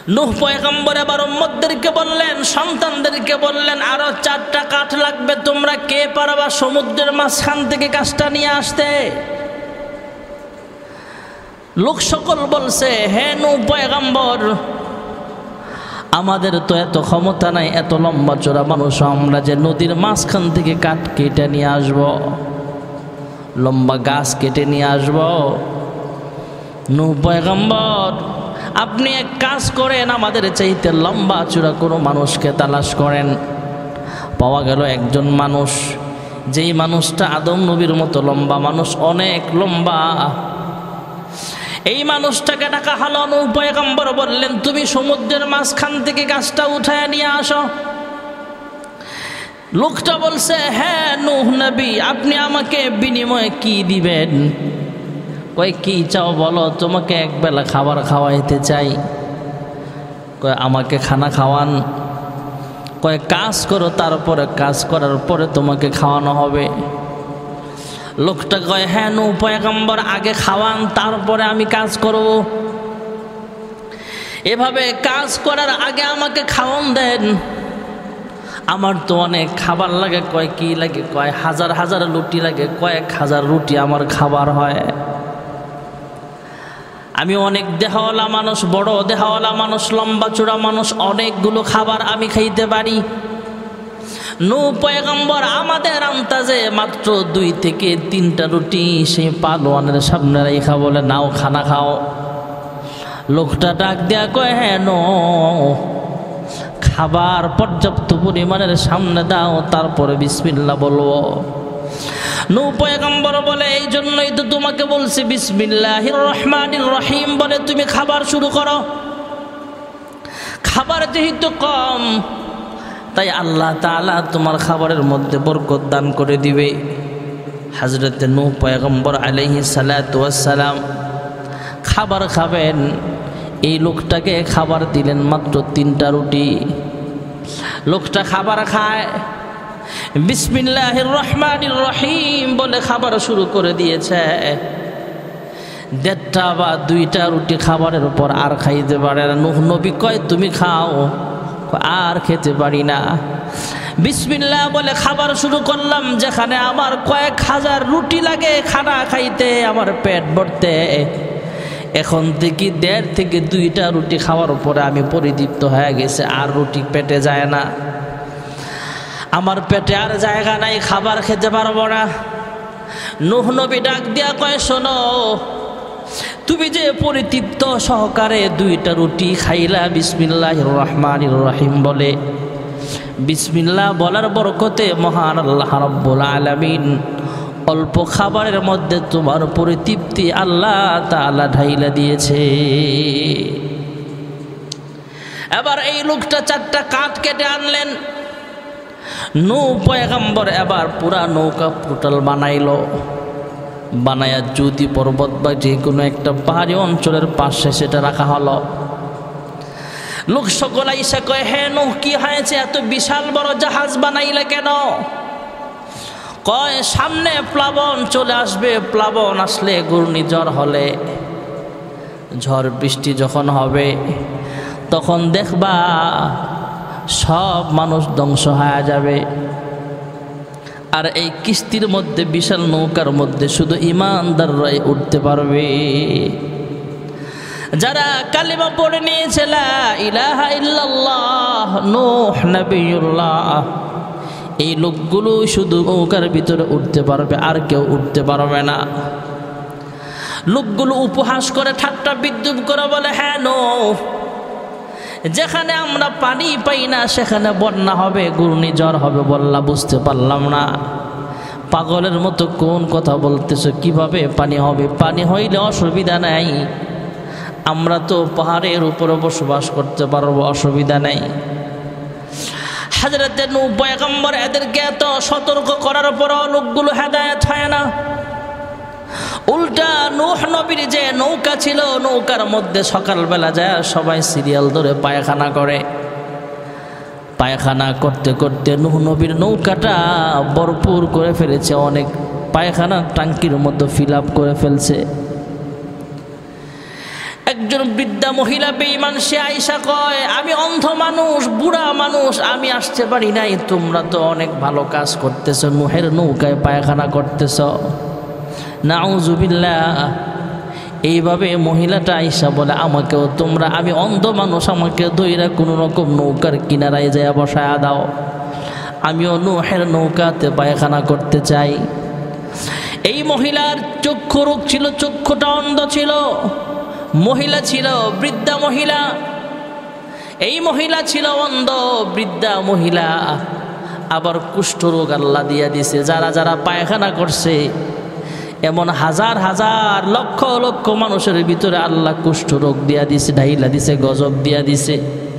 নূহ পয়গম্বর এবার উম্মতদেরকে বললেন, সন্তানদেরকে বললেন, আরো 4টা কাঠ লাগবে, তোমরা কে পারবা সমুদ্রের মাঝখান থেকে কাঠটা নিয়ে আসতে? লোক সকল বলছে, হে নূহ পয়গম্বর, আমাদের তো এত ক্ষমতা নাই, এত লম্বা চড়া মানুষ আমরা যে নদীর মাঝখান থেকে কাঠ কেটে নিয়ে আসব, লম্বা গাছ কেটে নিয়ে আসব। নূহ পয়গম্বর, আপনি এক কাজ করেন, আমাদের চাইতে লম্বা চূড়া কোনো মানুষকে তালাশ করেন। পাওয়া গেল একজন মানুষ, যেই মানুষটা আদম নবীর মতো লম্বা মানুষ, অনেক লম্বা। এই মানুষটাকে ডাকা হলো। নূহ পয়গম্বর বললেন, তুমি সমুদ্রের মাঝখান থেকে গাছটা উঠায় নিয়ে আসো। লোকটা বলছে, হ্যাঁ নূহ নবী, আপনি আমাকে বিনিময়ে কি দিবেন? কয়, কি চাও বলো? তোমাকে একবেলা খাবার খাওয়াইতে চাই। কয়, আমাকে খানা খাওয়ান? কয়, কাজ করো, তারপরে কাজ করার পরে তোমাকে খাওয়ানো হবে। লোকটা কয়, হ্যাঁ নূহ পয়গম্বর, আগে খাওয়ান, তারপরে আমি কাজ করব। এভাবে কাজ করার আগে আমাকে খাওয়ান দেন, আমার তো অনেক খাবার লাগে। কয়, কি লাগে? কয়, হাজার হাজার রুটি লাগে, কয়েক হাজার রুটি আমার খাবার হয়। আমি অনেক দেহওয়ালা মানুষ, বড় দেহওয়ালা মানুষ, লম্বা চূড়া মানুষ, অনেকগুলো খাবার আমি খাইতে পারি। নূহ পয়গম্বর আমাদের আন্দাজে মাত্র 2 থেকে 3টা রুটি সেই পালোয়ানের সামনে রেখা বলে, নাও খানা খাও। লোকটা ডাক দেয়া কয়, হ্যাঁ খাবার পর্যাপ্ত পরিমাণের সামনে দাও, তারপরে বিসমিল্লাহ বলবো। নূহ পয়গম্বর বলে, এই জন্যই তো তোমাকে বলছি বিসমিল্লাহির রহমানির রহিম বলে তুমি খাবার শুরু করো। খাবার যেহেতু কম, তাই আল্লাহ তাআলা তোমার খাবারের মধ্যে বরকত দান করে দিবে। হযরতে নূহ পয়গম্বর আলাইহিস সালাতু ওয়াস সালাম খাবার খাবেন, এই লোকটাকে খাবার দিলেন মাত্র 3টা রুটি। লোকটা খাবার খায়, বিসমিল্লাহির রহমানির রহিম বলে খাবার শুরু করে দিয়েছে। 1.5টা বা 2টা রুটি খাবারের উপর আর খাইতে পারে না। নূহ নবী কয়, তুমি খাও। আর খেতে পারি না। বিসমিল্লাহ বলে খাবার শুরু করলাম, যেখানে আমার কয়েক হাজার রুটি লাগে খানা খাইতে, আমার পেট ভরতে, এখন থেকে 1.5 থেকে 2টা রুটি খাওয়ার পরে আমি পরিতৃপ্ত হয়ে গেছে, আর রুটি পেটে যায় না, আমার পেটে আর জায়গা নাই, খাবার খেতে পারবো না। নূহ নবী ডাক দিয়া কয়, শোনো, তুমি যে পরিতৃপ্ত সহকারে 2টা রুটি খাইলা বিসমিল্লাহির রহমানির রহিম বলে, বিসমিল্লাহ বলার বরকতে মহান আল্লাহ রাব্বুল আলামিন অল্প খাবারের মধ্যে তোমার পরিতৃপ্তি আল্লাহ তাআলা ঢাইলা দিয়েছে। এবার এই লোকটা 4টা কাঠ কেটে আনলেন। নূহ পয়গম্বর এবার পুরা নৌকা পোর্টাল বানাইলো। বানায়া যদি পর্বত বা যে কোনো একটা পাহাড়ি অঞ্চলের পাশে সেটা রাখা হলো। লোক সকল আইসা কয়, হে নূহ, কি হয়েছে? এত বিশাল বড় জাহাজ বানাইলে কেন? কয়, সামনে প্লাবন চলে আসবে, প্লাবন আসলে, ঘূর্ণিঝড় হলে, ঝড় বৃষ্টি যখন হবে, তখন দেখবা সব মানুষ ধ্বংস হয়ে যাবে। আর এই কিস্তির মধ্যে, বিশাল নৌকার মধ্যে শুধু ঈমানদাররাই উঠতে পারবে। যারা কালিমা পড়ে নিয়েছে লা ইলাহা ইল্লাল্লাহ, নূহ নবিয়ুল্লাহ, এই লোকগুলো শুধু নৌকার ভিতরে উঠতে পারবে, আর কেউ উঠতে পারবে না। লোকগুলো উপহাস করে, ঠাট্টা বিদ্রুপ করে বলে, হ্যাঁ নূহ, যেখানে আমরা পানি পাই না সেখানে বন্যা হবে, ঘূর্ণিঝড় হবে বললা, বুঝতে পারলাম না। পাগলের মতো কোন কথা বলতেছো? কিভাবে পানি হবে? পানি হইলে অসুবিধা নাই, আমরা তো পাহাড়ের উপরে বসবাস করতে পারবো, অসুবিধা নাই। হযরতে নূহ পয়গম্বর এদেরকে এত সতর্ক করার পরও লোকগুলো হেদায়েত হয় না। উল্টা নূহ নবীর যে নৌকা ছিল, নৌকার মধ্যে সকালবেলা যায় সবাই সিরিয়াল ধরে পায়খানা করে। পায়খানা করতে করতে নূহ নবীর নৌকাটা ভরপুর করে ফেলেছে, অনেক পায়খানা টাঙ্কির মধ্যে ফিল আপ করে ফেলছে। একজন বৃদ্ধা বৃদ্ধা মহিলা বেঈমান সে আয়েশা কয়, আমি অন্ধ মানুষ, বুড়া মানুষ, আমি আসতে পারি নাই, তোমরা তো অনেক ভালো কাজ করতেছো, নুহের নৌকায় পায়খানা করতেছ। নাউজুবিল্লাহ। এইভাবে মহিলাটা আয়েশা বলে, আমাকেও তোমরা, আমি অন্ধ মানুষ, আমাকে দইরা কোনো রকম নৌকার কিনারায় যায় বসায়া দাও, আমিও নুহের নৌকাতে পায়খানা করতে চাই। এই মহিলার চক্ষু রোগ ছিল, চক্ষুটা অন্ধ ছিল, মহিলা ছিল বৃদ্ধা মহিলা, এই মহিলা ছিল অন্ধ বৃদ্ধা মহিলা, আবার কুষ্ঠরোগ আল্লাহ দিয়া দিছে। যারা যারা পায়খানা করছে এমন হাজার হাজার লক্ষ লক্ষ মানুষের ভিতরে আল্লাহ কুষ্ঠরোগ দিয়া দিছে, ঢাইলা দিছে, গজব দিয়া দিছে।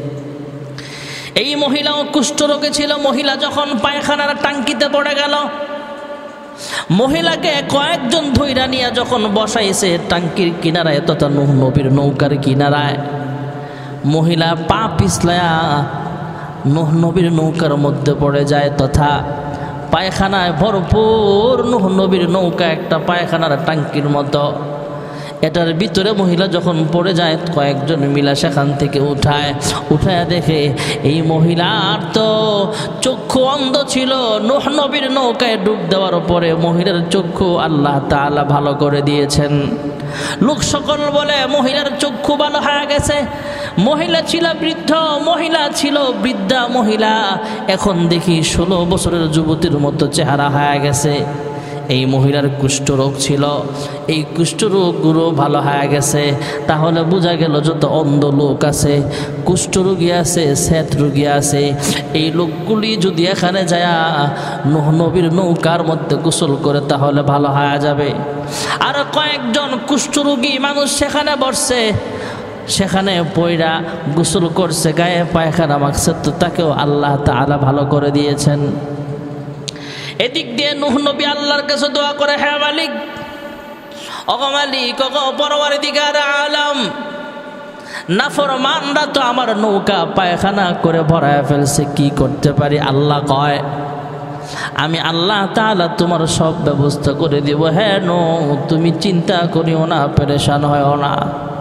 এই মহিলাও কুষ্ঠরোগে ছিল। মহিলা যখন পায়খানার টাঙ্কিতে পড়ে গেল, মহিলাকে কয়েকজন ধইরা নিয়ে যখন বসাইছে টাঙ্কির কিনারায় তথা নূহ নবীর নৌকার কিনারায়, মহিলা পা পিছলায়া নূহ নবীর নৌকার মধ্যে পড়ে যায়, তথা পায়খানায় ভরপুর নূহ নবীর নৌকা একটা পায়খানার টাঙ্কির মতো। এটার ভিতরে মহিলা যখন পড়ে যায়, কয়েকজন মিলা সেখান থেকে উঠায় দেখে এই মহিলার তো চক্ষু অন্ধ ছিল। নূহ নবীর নৌকায় ডুব দেওয়ার পরে মহিলার চক্ষু আল্লাহ তাআলা ভালো করে দিয়েছেন। লোক সকল বলে মহিলার চক্ষু ভালো হয়ে গেছে। মহিলা ছিল বৃদ্ধ, মহিলা ছিল বৃদ্ধা মহিলা, এখন দেখি 16 বছরের যুবতীর মতো চেহারা হয়ে গেছে। এই মহিলার কুষ্ঠরোগ ছিল, এই কুষ্ঠরোগগুলো ভালো হয়ে গেছে। তাহলে বোঝা গেল যত অন্ধ লোক আছে, কুষ্ঠরোগী আছে, শ্বেত রোগী আছে, এই লোকগুলি যদি এখানে যায় নূহ নবীর নৌকার মধ্যে গোসল করে তাহলে ভালো হয়ে যাবে। আর কয়েকজন কুষ্ঠরোগী মানুষ সেখানে বসছে, সেখানে পয়রা গোসল করছে, গায়ে পায়খানা মাখছে, তো তাকেও আল্লাহ তাআলা ভালো করে দিয়েছেন। এদিক দিয়ে নূহ নবী আল্লাহর কাছে দোয়া করে, হে মালিক, ওগো মালিক, ওগো পরওয়ারদিগার আলম, নাফরমানরা তো আমার নৌকা পায়খানা করে ভরায় ফেলছে, কি করতে পারি? আল্লাহ কয়, আমি আল্লাহ তাআলা তোমার সব ব্যবস্থা করে দিব। হ্যাঁ নূহ, তুমি চিন্তা করিও না, পেরেশান হয়ও না।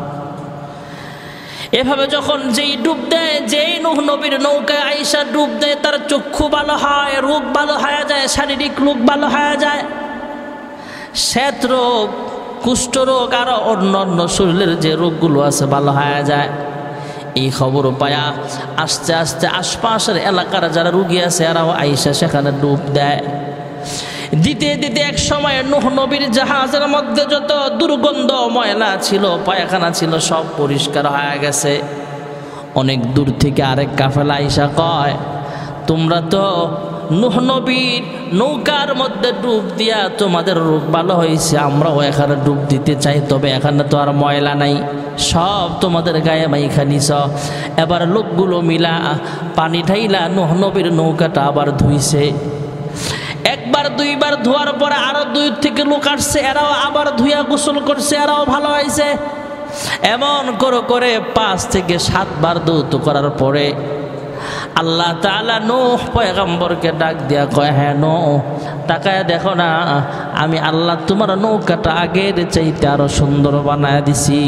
এভাবে যখন যেই ডুব দেয়, যেই নূহ নবীর নৌকায় আয়েশা ডুব দেয়, তার চক্ষু ভালো হয়, রোগ ভালো হয়ে যায়, শারীরিক রোগ ভালো হয়ে যায়, শ্বেত রোগ, কুষ্ঠরোগ আর অন্য অন্য শরীরের যে রোগগুলো আছে ভালো হয়ে যায়। এই খবর পায়া আস্তে আস্তে আশপাশের এলাকার যারা রোগী আছে এরাও আয়েশা সেখানে ডুব দেয়। দিতে দিতে এক সময় নূহ নবীর জাহাজের মধ্যে যত দুর্গন্ধ ময়লা ছিল, পায়খানা ছিল, সব পরিষ্কার হয়ে গেছে। অনেক দূর থেকে আরেক কাফেলা আয়েশা কয়, তোমরা তো নূহ নবীর নৌকার মধ্যে ডুব দিয়া তোমাদের রোগ ভালো হয়েছে, আমরাও এখানে ডুব দিতে চাই, তবে এখানে তো আর ময়লা নাই, সব তোমাদের গায়ে মাইখা নিছ। এবার লোকগুলো মিলা পানি ঢাইলা নূহ নবীর নৌকাটা আবার ধুইছে। একবার দুইবার ধোয়ার পরে আরো 2 থেকে লোক আসছে, এরাও আবার ধুইয়া গোসল করছে, এরাও ভালো হয়েছে। এমন করে 5 থেকে 7 বার ধৌত করার পরে আল্লাহ তাআলা নূহ পয়গম্বরকে ডাক দিয়া কয়, হ্যাঁ নূহ, তাকায় দেখো না, আমি আল্লাহ তোমার নৌকাটা আগের চাইতে আরো সুন্দর বানায় দিছি।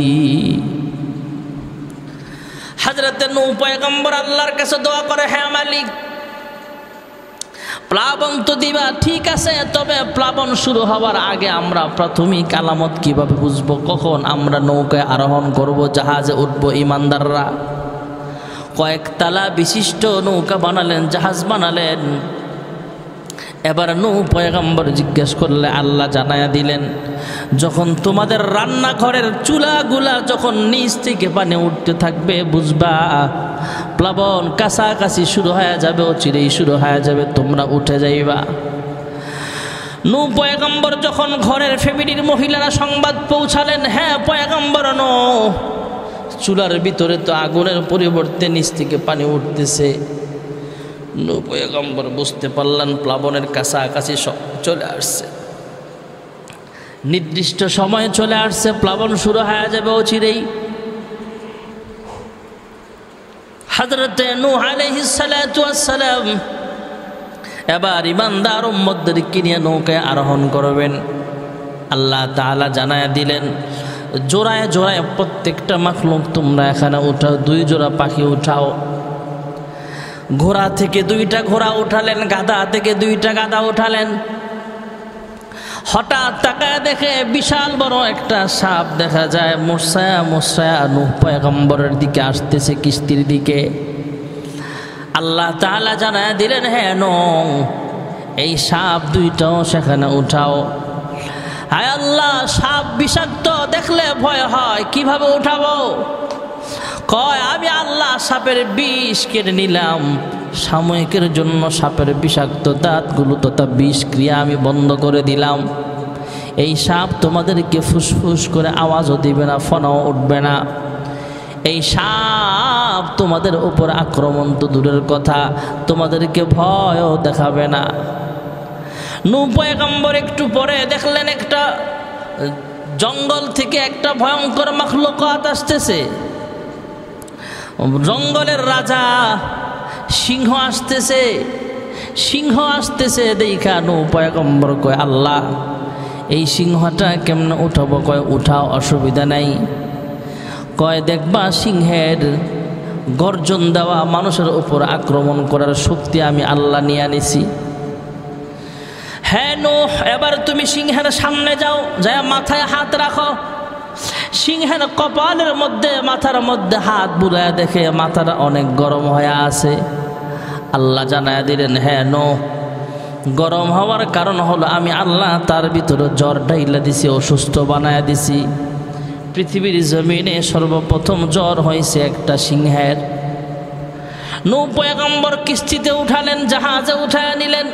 হযরতে নূহ পয়গম্বর আল্লাহর কাছে দোয়া করে, হ্যাঁ মালিক, প্লাবন তো দিবা ঠিক আছে, তবে প্লাবন শুরু হওয়ার আগে আমরা প্রাথমিক আলামত কিভাবে বুঝবো কখন আমরা নৌকায় আরোহণ করব, জাহাজে উঠবো? ইমানদাররা কয়েকতলা বিশিষ্ট নৌকা বানালেন, জাহাজ বানালেন। এবার নূহ পয়গম্বর জিজ্ঞেস করলে আল্লাহ জানায়া দিলেন, যখন তোমাদের রান্নাঘরের চুলাগুলা যখন নিচ থেকে পানি উঠতে থাকবে, বুঝবা প্লাবন কাছাকাছি শুরু হয়ে যাবে, অচিরেই শুরু হয়ে যাবে, তোমরা উঠে যাইবা। নূহ পয়গম্বর যখন ঘরের ফ্যামিলির মহিলারা সংবাদ পৌঁছালেন, হ্যাঁ পয়গম্বর নূহ, চুলার ভিতরে তো আগুনের পরিবর্তে নিচ থেকে পানি উঠতেছে। নূহ পয়গম্বর বুঝতে পারলেন প্লাবনের কাছাকাছি চলে আসছে, নির্দিষ্ট সময়ে চলে আসছে, প্লাবন শুরু হয়ে যাবে অচিরেই। হযরতে নূহ আলাইহিস সালাতু ওয়াস সালাম এবার ইমানদার উম্মতদেরকে নিয়ে নৌকায় আরোহণ করবেন। আল্লাহ তাআলা জানায়া দিলেন, জোড়ায় জোড়ায় প্রত্যেকটা মাখলুক তোমরা এখানে উঠাও, 2 জোড়া পাখি উঠাও। ঘোড়া থেকে 2টা ঘোড়া উঠালেন, গাধা থেকে 2টা গাধা উঠালেন। হঠাৎ তাকায় দেখে বিশাল বড় একটা সাপ দেখা যায়, মুসায়া মুসায়া নূহ পয়গম্বরের দিকে আসতেছে, কিস্তির দিকে। আল্লাহ তাআলা জানায় দিলেন, হ্যাঁ নূহ, এই সাপ 2টাও সেখানে উঠাও। হায় আল্লাহ, সাপ বিষাক্ত, দেখলে ভয় হয়, কিভাবে উঠাবো? কয়, আমি আল্লাহ সাপের বিষ কেটে নিলাম, সাময়িকের জন্য সাপের বিষাক্ত দাঁতগুলো তথা বিষ ক্রিয়া আমি বন্ধ করে দিলাম। এই সাপ তোমাদেরকে ফুসফুস করে আওয়াজও দিবে না, ফনাও উঠবে না। এই সাপ তোমাদের উপর আক্রমণ তো দূরের কথা, তোমাদেরকে ভয়ও দেখাবে না। নূহ পয়গম্বর একটু পরে দেখলেন একটা জঙ্গল থেকে একটা ভয়ঙ্কর মাখলুকাত আসতেছে। জঙ্গলের রাজা সিংহ আসতেছে, সিংহ আসতেছে দেখা নূহ পয়গম্বর কয়, আল্লাহ এই সিংহটা কেমনে উঠাবো? কয়, উঠাও, অসুবিধা নাই। কয়, দেখবা সিংহের গর্জন দেওয়া, মানুষের উপর আক্রমণ করার শক্তি আমি আল্লাহ নিয়ে আনিছি। হ্যাঁ নূহ, এবার তুমি সিংহের সামনে যাও, যায় মাথায় হাত রাখো। সিংহের কপালের মধ্যে, মাথার মধ্যে হাত বুলায় দেখে মাথাটা অনেক গরম হয়ে আছে। আল্লাহ জানায় দিলেন, হ্যাঁ নূহ, গরম হওয়ার কারণ হলো আমি আল্লাহ তার ভিতরে জ্বর ঢাইলা দিছি, অসুস্থ বানায় দিছি। পৃথিবীর জমিনে সর্বপ্রথম জ্বর হয়েছে একটা সিংহের। নূহ পয়গম্বর কিস্তিতে উঠালেন, জাহাজে উঠায় নিলেন,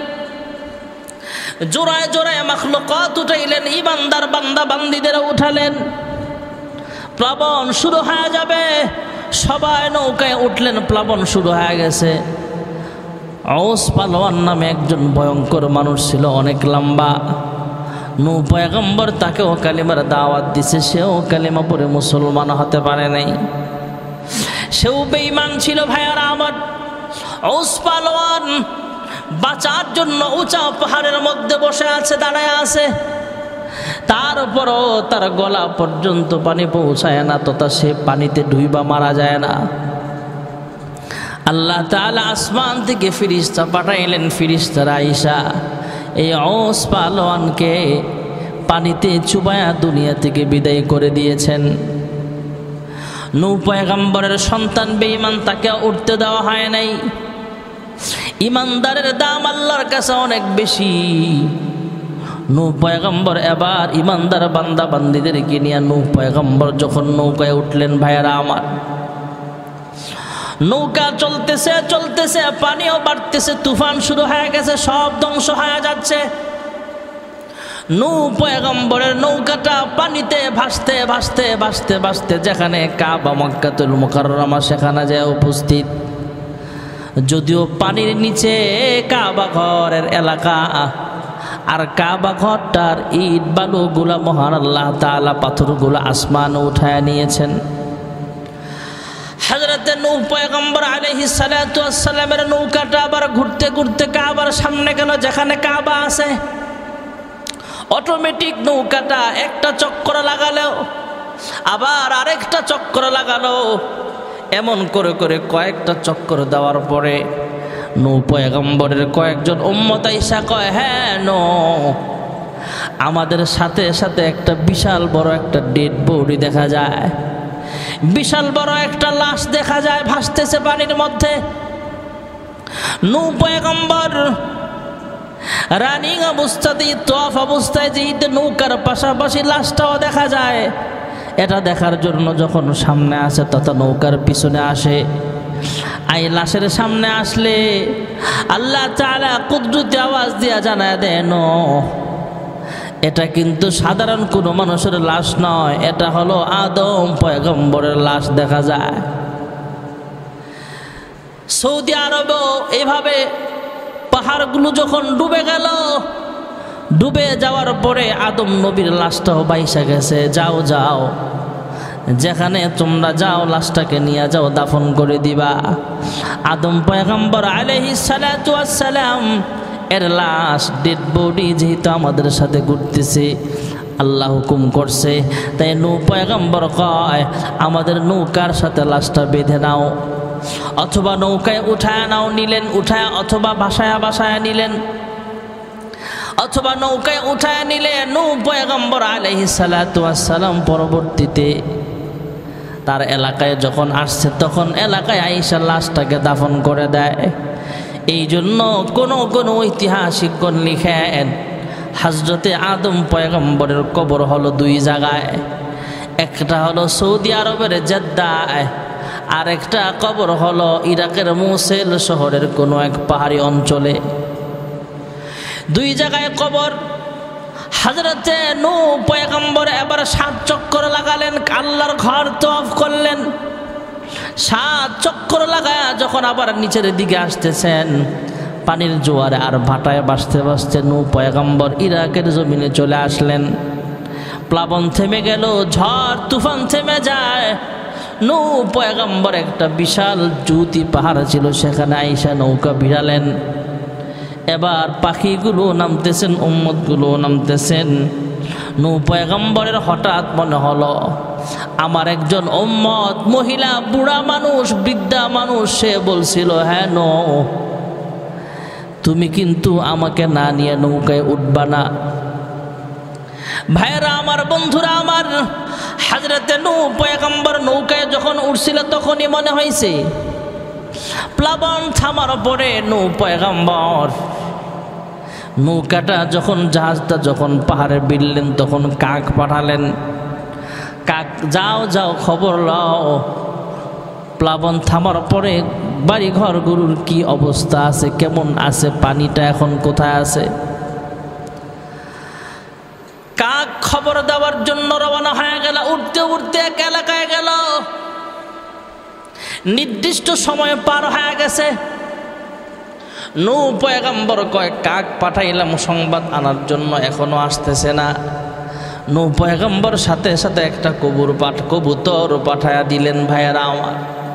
জোড়ায় জোড়ায় মাখলুকাত উঠাইলেন, ইমানদার বান্দা বান্দীদের উঠালেন। প্লাবন শুরু হয়ে যাবে, সবাই নৌকায় উঠলেন, প্লাবন শুরু হয়ে গেছে। ঔস পালোয়ান নামে একজন ভয়ঙ্কর মানুষ ছিল, অনেক লম্বা। নূহ পয়গম্বর তাকেও কালিমার দাওয়াত দিছে, সেও কালিমা পড়ে মুসলমান হতে পারে নাই, সেও বেঈমান ছিল। ভাইয়ারা আমার, ঔস পালোয়ান বাঁচার জন্য উঁচা পাহাড়ের মধ্যে বসে আছে, দাঁড়ায় আছে। তারপরও তার গলা পর্যন্ত পানি পৌঁছায় না, তথা সে পানিতে ডুইবা মারা যায় না। আল্লাহ তাআলা আসমান থেকে ফিরিস্তা পাঠাইলেন, ফিরিস্তারা আইসা এই ঔস পালোয়ানকে পানিতে চুবায়া দুনিয়া থেকে বিদায় করে দিয়েছেন। নূহ পয়গম্বরের সন্তান বেঈমান, তাকে উঠতে দেওয়া হয় নাই। ইমানদারের দাম আল্লাহর কাছে অনেক বেশি। নূহ পয়গম্বর এবার ইমানদার বান্দা বান্দীদেরকে নিয়ে নূহ পয়গম্বর যখন নৌকায় উঠলেন, ভাইয়ারা আমার, নৌকা চলতেছে চলতেছে, পানিও বাড়তেছে, তুফান শুরু হয়ে গেছে, সব ধ্বংস হয়ে যাচ্ছে। নূহ পয়গম্বরের নৌকাটা পানিতে ভাসতে ভাসতে ভাসতে ভাসতে যেখানে কাবা মক্কাতুল মুকাররমা সেখানে যায় উপস্থিত। যদিও পানির নিচে কাবা ঘরের এলাকা, আর কাবা ঘরটার ইট বালুগুলা মহান আল্লাহ তাআলা পাথরগুলা আসমানে উঠায় নিয়েছেন। হযরতে নূহ পয়গম্বর আলাইহিস সালাতু ওয়াস সালামের নৌকাটা আবার ঘুরতে ঘুরতে কাবার সামনে গেল, যেখানে কাবা আছে। অটোমেটিক নৌকাটা একটা চক্কর লাগালো, আবার আরেকটা চক্কর লাগালো। এমন করে করে কয়েকটা চক্কর দেওয়ার পরে নূহ পয়গম্বরের কয়েকজন উম্মত আইসা কয়, হ্যাঁ নূহ, আমাদের সাথে সাথে একটা বিশাল বড় একটা ডেড বডি দেখা যায়, বিশাল বড় একটা লাশ দেখা যায় ভাসতেছে পানির মধ্যে। নূহ পয়গম্বর রানিং অবস্থাতেই, তওয়াফ অবস্থায়, যেহেতু নৌকার পাশাপাশি লাশটাও দেখা যায়, এটা দেখার জন্য যখন সামনে আসে তথা নৌকার পিছনে আসে, এই লাশের সামনে আসলে আল্লাহ তাআলা কুদরতি আওয়াজ দিয়া জানায় দেন, এটা কিন্তু সাধারণ কোনো মানুষের লাশ নয়, এটা হলো আদম পয়গম্বরের লাশ দেখা যায়। সৌদি আরবেও এইভাবে পাহাড়গুলো যখন ডুবে গেল, ডুবে যাওয়ার পরে আদম নবীর লাশটাও বাইসা গেছে। যাও যাও, যেখানে তোমরা যাও লাশটাকে নিয়ে যাও, দাফন করে দিবা। আদম পয়গম্বর আলাইহিস সালাতু ওয়াস সালাম এর লাশ, ডেড বডি যেহেতু আমাদের সাথে ঘুরতেছে, আল্লাহ হুকুম করছে। তাই নূহ পয়গম্বর কয় আমাদের নৌকার সাথে লাশটা বেঁধে নাও, অথবা নৌকায় উঠায় নাও, নিলেন উঠায়, অথবা বাসায় নিলেন, অথবা নৌকায় উঠায় নিলে নূহ পয়গম্বর আলাইহিস সালাতু ওয়াস সালাম পরবর্তীতে তার এলাকায় যখন আসছে তখন এলাকায় আইসা লাশটাকে দাফন করে দেয়। এই জন্য কোনো ঐতিহাসিকগণ লিখেন হযরতে আদম পয়গম্বরের কবর হলো দুই জায়গায়, একটা হলো সৌদি আরবের জেদ্দায়, আর একটা কবর হলো ইরাকের মোসেল শহরের কোনো এক পাহাড়ি অঞ্চলে। দুই জায়গায় কবর। হযরতে নূহ পয়গম্বর এবার 7 চক্কর লাগালেন, আল্লাহর ঘর তওয়াফ করলেন। 7 চক্কর লাগায় যখন আবার নিচের দিকে আসতেছেন, পানির জোয়ারে আর ভাটায় ভাসতে নূহ পয়গম্বর ইরাকের জমিনে চলে আসলেন। প্লাবন থেমে গেল, ঝড় তুফান থেমে যায়। নূহ পয়গম্বর একটা বিশাল জুতি পাহাড় ছিল, সেখানে আইসা নৌকা ভিড়ালেন। এবার পাখিগুলো নামতেছেন, উম্মতগুলো নামতেছেন। নূহ পয়গম্বরের হঠাৎ মনে হলো আমার একজন উম্মত, মহিলা, বুড়া মানুষ, বৃদ্ধা মানুষ, সে বলছিল হ্যাঁ নূহ তুমি কিন্তু আমাকে না নিয়ে নৌকায় উঠবা না। ভাইরা আমার, বন্ধুরা আমার, হযরতে নূহ পয়গম্বর নৌকায় যখন উঠছিল তখনই মনে হয়েছে প্লাবন থামার পরে নূহ পয়গম্বর নৌকাটা যখন জাহাজটা যখন পাহাড়ে বিললেন তখন কাক পাঠালেন, কাক যাও খবর লও প্লাবন থামার পরে বাড়ি ঘর গরুর কি অবস্থা আছে, কেমন আছে, পানিটা এখন কোথায় আছে। কাক খবর দেওয়ার জন্য রওনা হয়ে গেল। উঠতে এক এলাকায় গেল, নির্দিষ্ট সময় পার হয়ে গেছে। নূহ পয়গম্বর কয় কাক পাঠাইলাম সংবাদ আনার জন্য, এখনো আসতেছে না। নূহ পয়গম্বর সাথে একটা কবুতর পাঠায়া দিলেন। ভাইয়েরা আমার,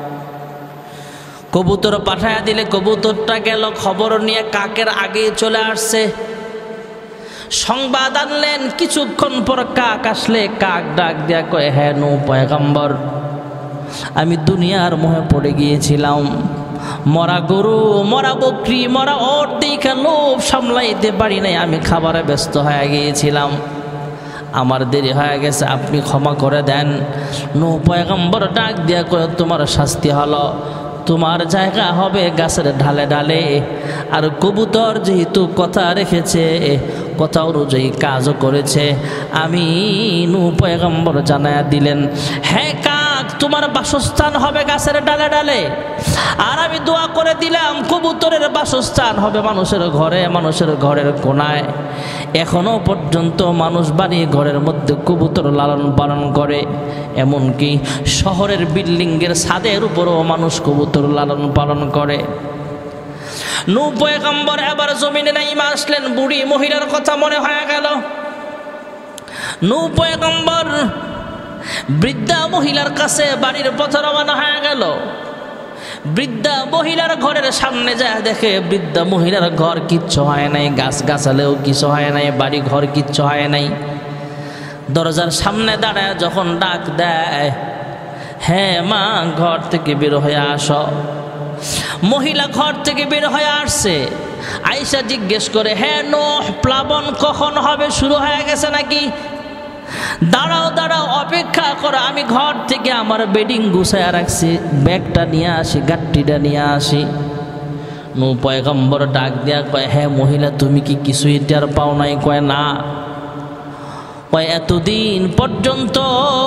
কবুতর পাঠায়া দিলে কবুতরটা গেল খবর নিয়ে কাকের আগে চলে আসছে, সংবাদ আনলেন। কিছুক্ষণ পর কাক আসলে কাক ডাক দিয়া কয় হ্যাঁ নূহ পয়গম্বর, আমি দুনিয়ার মোহে পড়ে গিয়েছিলাম, মরা গরু, মরা বকরি, মরা ওট দেখে লোভ সামলাইতে পারি নাই, আমি খাবারে ব্যস্ত হয়ে গিয়েছিলাম, আমার দেরি হয়ে গেছে, আপনি ক্ষমা করে দেন। নূহ পয়গম্বর ডাক দিয়া কয় তোমার শাস্তি হলো, তোমার জায়গা হবে গাছের ঢালে ঢালে। আর কবুতর যেহেতু কথা রেখেছে, কথা অনুযায়ী কাজও করেছে, আমি নূহ পয়গম্বর জানায়া দিলেন হ্যাঁ কাক তোমার বাসস্থান হবে গাছের ডালে ডালে, আর আমি দোয়া করে দিলাম কবুতরের বাসস্থান হবে মানুষের ঘরে, মানুষের ঘরের কোনায়। এখনো পর্যন্ত মানুষ বাড়ি ঘরের মধ্যে কবুতর লালন পালন করে, এমনকি শহরের বিল্ডিংয়ের ছাদের উপরও মানুষ কবুতর লালন পালন করে। নূহ পয়গম্বর এবার জমিনে নাইমা আসলেন। বুড়ি মহিলার কথা মনে হয়ে গেল। নূহ পয়গম্বর বৃদ্ধা মহিলার কাছে বাড়ির পথে রওনা হয়ে গেল। বৃদ্ধা মহিলার ঘরের সামনে যায়, দেখে বৃদ্ধা মহিলার ঘর কিচ্ছু হয় নাই, গাছ গাছালেও কিছু হয় নাই, বাড়ি ঘর কিচ্ছু হয় নাই। দরজার সামনে দাঁড়ায় যখন ডাক দেয় হ্যাঁ মা ঘর থেকে বের হয়ে আসো, মহিলা ঘর থেকে বের হয়ে আসছে। আয়েশা জিজ্ঞেস করে হ্যাঁ নূহ প্লাবন কখন হবে, শুরু হয়ে গেছে নাকি? দাঁড়াও অপেক্ষা করো, আমি ঘর থেকে আমার বেডিং গুছায় রাখছি, ব্যাগটা নিয়ে আসি, গাট্টিটা নিয়ে আসি। নূহ পয়গম্বর ডাক দিয়া কয় হ্যাঁ মহিলা তুমি কি কিছুই টের পাও নাই? কয় না। কয় এতদিন পর্যন্ত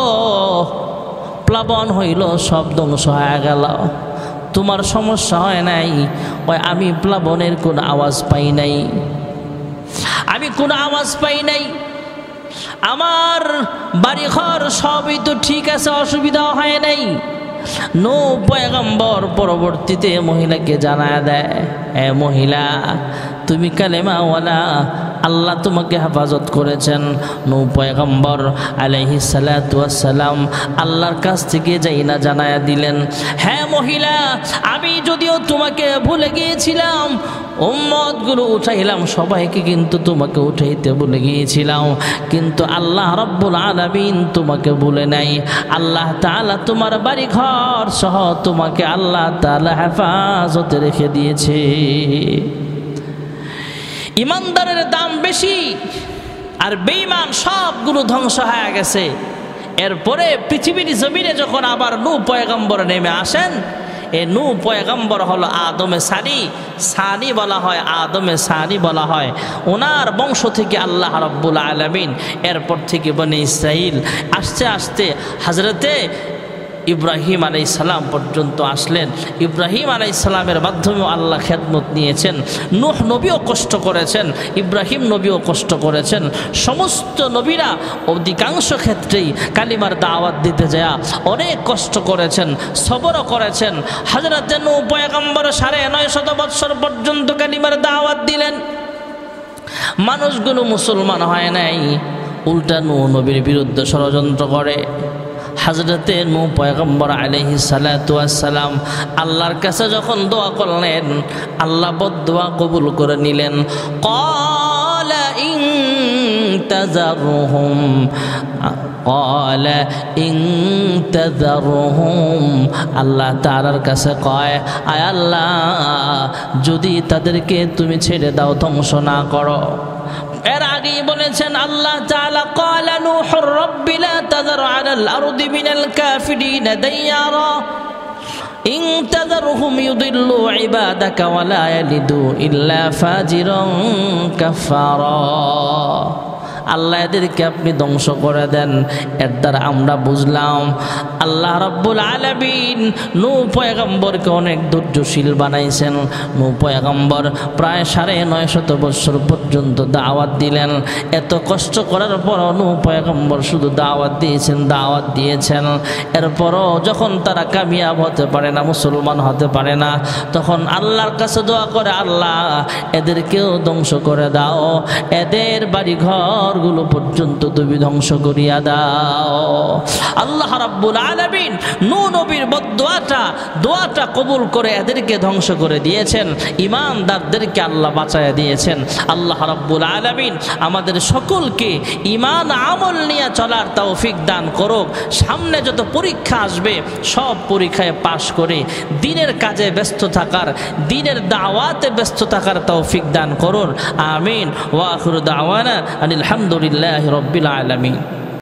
প্লাবন হইল, সব ধ্বংস হয়ে গেল, তোমার সমস্যা হয় নাই? কয় আমি প্লাবনের কোনো আওয়াজ পাই নাই, আমি কোনো আওয়াজ পাই নাই, আমার বাড়িঘর সবই তো ঠিক আছে, অসুবিধা হয় নাই। নূহ পয়গম্বর পরবর্তীতে মহিলাকে জানায় দেয় এ মহিলা তুমি কালেমাওয়ালা, আল্লাহ তোমাকে হেফাজত করেছেন। নূহ পয়গম্বর আলাইহিস সালাতু ওয়াস সালাম আল্লাহর কাছ থেকে যাই না জানায়া দিলেন, হ্যাঁ মহিলা, আমি যদিও তোমাকে ভুলে গিয়েছিলাম, উম্মতগুলো উঠাইলাম, সবাইকে কিন্তু তোমাকে উঠাইতে ভুলে গিয়েছিলাম, কিন্তু আল্লাহ রাব্বুল আলামিন তোমাকে ভুলে নাই। আল্লাহ তাআলা তোমার বাড়ি ঘর সহ তোমাকে আল্লাহ তাআলা হেফাজতে রেখে দিয়েছে। ইমানদারের দাম বেশি, আর বেঈমান সবগুলো ধ্বংস হয়ে গেছে। এরপরে পৃথিবীর জমিনে যখন আবার নূহ পয়গম্বর নেমে আসেন, এ নূহ পয়গম্বর হলো আদমে সানি বলা হয়, আদমে সানি বলা হয়। ওনার বংশ থেকে আল্লাহ রাব্বুল আলামিন এরপর থেকে বনি ইসরাইল আস্তে আস্তে হযরতে ইব্রাহিম আলাইহিস সালাম পর্যন্ত আসলেন। ইব্রাহিম আলাইহিস সালামের মাধ্যমেও আল্লাহ খেদমত নিয়েছেন। নূহ নবীও কষ্ট করেছেন, ইব্রাহিম নবীও কষ্ট করেছেন। সমস্ত নবীরা অধিকাংশ ক্ষেত্রেই কালিমার দাওয়াত দিতে যায় অনেক কষ্ট করেছেন, সবরও করেছেন। হযরত নূহ পয়গম্বর ৯৫০ বৎসর পর্যন্ত কালিমার দাওয়াত দিলেন, মানুষগুলো মুসলমান হয় নাই, উল্টা নূহ নবীর বিরুদ্ধে ষড়যন্ত্র করে। হযরতে নূহ পয়গম্বর আলাইহিস সালাতু ওয়াস সালাম আল্লাহর কাছে যখন দোয়া করলেন, আল্লাহ বদদোয়া কবুল করে নিলেন। ক্বালা ইন তাযারহুম, আল্লাহ তাআলার কাছে কয়, আয় আল্লাহ, যদি তাদেরকে তুমি ছেড়ে দাও, ধ্বংস না করো। এর আগেই বলেছেন আল্লাহ তাআলা, ক্বালা নূহুর রাব্বি লা তাযার আলাল আরদি মিনাল কাফিরিনা দাইয়ারা ইন তাযারহুম ইউদিল্লু ইবাদাকা ওয়া লা ইয়ালিদু ইল্লা ফাজিরান কাফারা। আল্লাহ এদেরকে আপনি ধ্বংস করে দেন। এর দ্বারা আমরা বুঝলাম আল্লাহ রাব্বুল আলামিন নূহ পয়গম্বরকে অনেক ধৈর্যশীল বানাইছেন। নূহ পয়গম্বর প্রায় ৯৫০ বছর পর্যন্ত দাওয়াত দিলেন। এত কষ্ট করার পরও নূহ পয়গম্বর শুধু দাওয়াত দিয়েছেন। এরপরও যখন তারা কামিয়াব হতে পারে না, মুসলমান হতে পারে না, তখন আল্লাহর কাছে দোয়া করে, আল্লাহ এদেরকেও ধ্বংস করে দাও, এদের বাড়ি ঘর গুলো পর্যন্ত তুমি ধ্বংস করিয়া দাও। আল্লাহ রাব্বুল আলামিন নূহ নবীর দোয়াটা কবুল করে এদেরকে ধ্বংস করে দিয়েছেন। ঈমানদারদেরকে আল্লাহ বাঁচায়া দিয়েছেন। আল্লাহ রাব্বুল আলামিন আমাদের সকলকে ঈমান আমল নিয়ে চলার তৌফিক দান করুক। সামনে যত পরীক্ষা আসবে সব পরীক্ষায় পাশ করে দ্বীনের কাজে ব্যস্ত থাকার, দ্বীনের দাওয়াতে ব্যস্ত থাকার তৌফিক দান করুন। আমিন। ওয়া আখিরু দাওয়ানা আলহামদুলিল্লাহি রাব্বিল আলামিন।